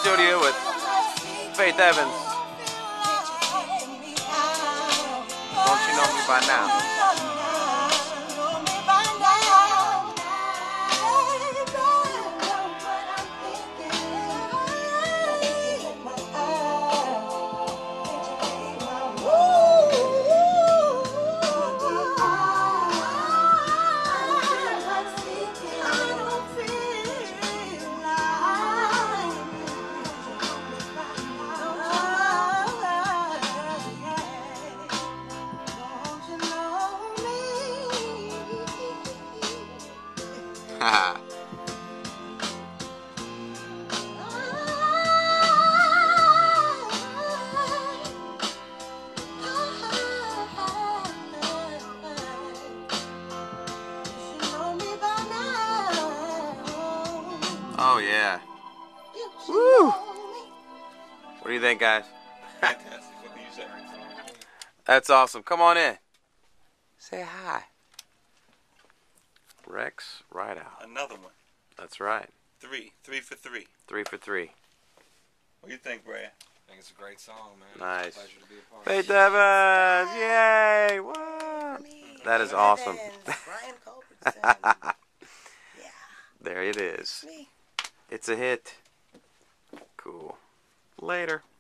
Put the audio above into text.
studio with Faith Evans. Don't you know me by now? Oh yeah. Woo! What do you think, guys? Fantastic. What do you say? That's awesome. Come on in. Say hi. Rex, right out. Another one. That's right. 3 for 3. 3 for 3. What do you think, Brad? I think it's a great song, man. Nice. It's a pleasure to be a part Faith Evans! Yay! What? That is awesome. Brian Culbertson. Yeah. There it is. Me. It's a hit. Cool. Later.